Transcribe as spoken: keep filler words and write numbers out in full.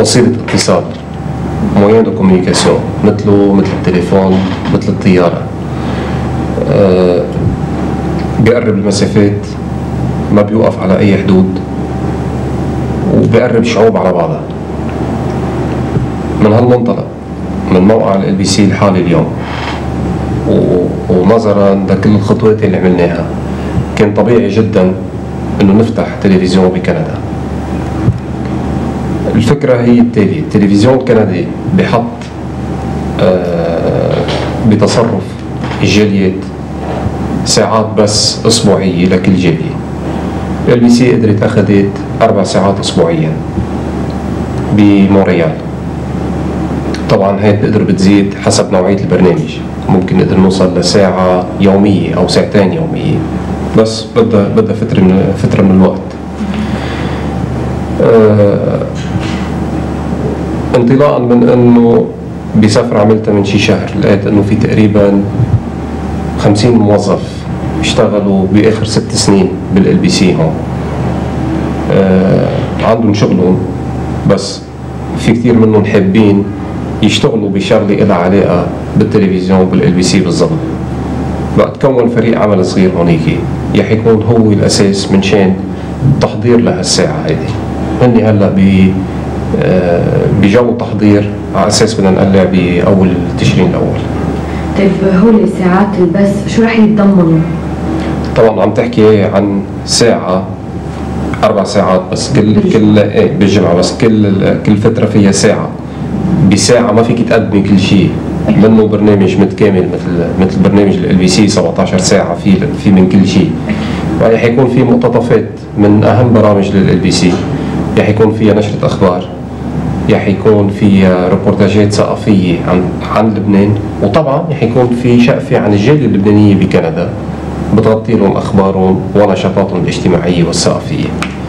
وسيلة اتصال، موين دو كوميونيكاسيون، مثله مثل التليفون، مثل الطيارة. أه بيقرب المسافات، ما بيوقف على أي حدود، وبيقرب شعوب على بعضها. من هالمنطلق، من موقع ال بي سي الحالي اليوم، ونظرا لكل الخطوات اللي عملناها، كان طبيعي جدا انه نفتح تلفزيون بكندا. الفكرة هي التالية: التلفزيون الكندي بحط آه بتصرف الجاليات ساعات بس اسبوعية لكل جالية. ال بي سي قدرت اخذت اربع ساعات اسبوعيا بمونريال. طبعا هي بتقدر بتزيد حسب نوعية البرنامج، ممكن نقدر نوصل لساعة يومية أو ساعتين يومية، بس بدها بدها فترة من فترة من الوقت. آه انطلاقا من انه بسفرة عملتها من شي شهر، لقيت انه في تقريبا خمسين موظف اشتغلوا باخر ست سنين بالال بي سي هون. آه عندهم شغلهم، بس في كثير منهم حابين يشتغلوا بشغله لها علاقه بالتلفزيون بالال بي سي بالضبط. بقى تكون فريق عمل صغير هونيك، رح يكون هو الاساس من شان تحضير لهالساعه هيدي. هني هلا ب بجو تحضير على اساس بدنا نقلع باول تشرين الاول. طيب هول ساعات البث شو رح يتضمنوا؟ طبعا عم تحكي عن ساعه اربع ساعات بس كل بالجمعة. كل ايه بالجمعه بس كل كل فتره فيها ساعه. بساعه ما فيك تقدمي كل شيء، منه برنامج متكامل مثل مثل برنامج ال بي سي سبعة عشر ساعه في في من كل شيء. رح يكون في مقتطفات من اهم برامج لل بي سي، رح يكون فيها نشره اخبار، رح يكون فيها ريبورتاجات ثقافيه عن عن لبنان، وطبعا رح يكون في شقفه عن الجاليه اللبنانيه بكندا بتغطي لهم اخبارهم ونشاطاتهم الاجتماعيه والثقافيه.